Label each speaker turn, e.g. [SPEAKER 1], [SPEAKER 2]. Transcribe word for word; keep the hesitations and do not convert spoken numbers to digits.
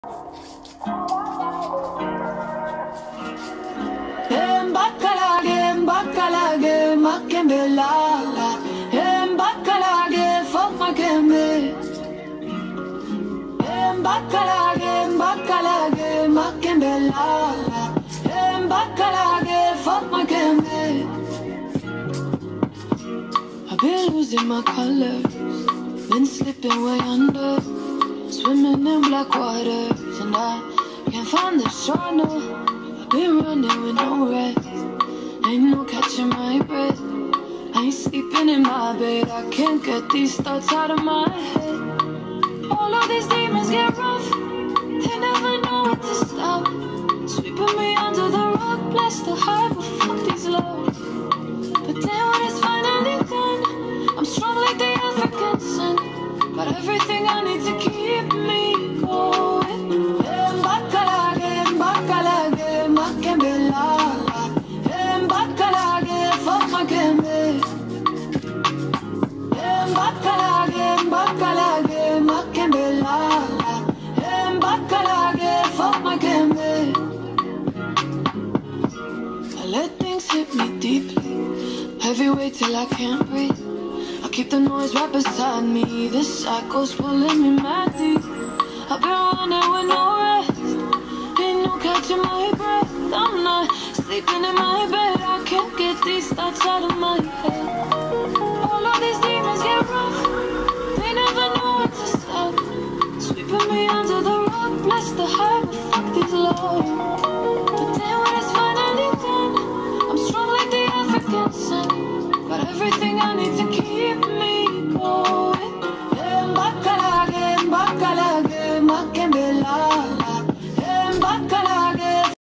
[SPEAKER 1] En bacalage, en bacalage, makembelala. En bacalage, fuck makembe. En bacalage, en bacalage, makembelala. En bacalage, fuck makembe. I've been losing my colors, been slipping way under, swimming in black waters, and I can't find the shore, no. I've been running with no rest, ain't no catching my breath. I ain't sleeping in my bed, I can't get these thoughts out of my head. All of these demons get rough, they never know when to stop. Sweeping me under the rug, bless the heart, but fuck these lows. But then when it's finally done, I'm strong like the African sun. Got everything I need to keep me going. En bacalage, en bacalage, makembelala. En bacalage, fuck makembe. En bacalage, en bacalage, makembelala. En bacalage, fuck makembe. I let things hit me deeply, heavyweight till I can't breathe. I keep the noise right beside me, the cycle's pulling me mad deep. I've been running with no rest, ain't no catching my breath. I'm not sleeping in my bed, I can't get these thoughts out of my head.